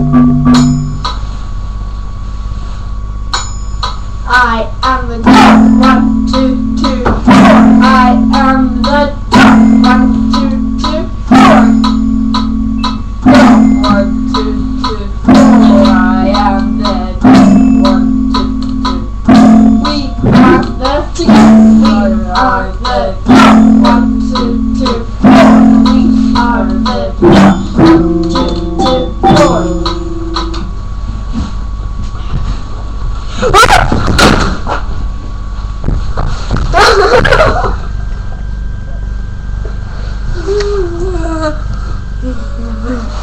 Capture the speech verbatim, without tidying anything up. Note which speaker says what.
Speaker 1: I am the top. One, two, two, four. I am the top. One, two, two, four. One, two, two, four. I am the top. One, two, two, four. We are the team. We are the top. One, two, two, four. We are the top. One, two, two, four.
Speaker 2: Mm-hmm.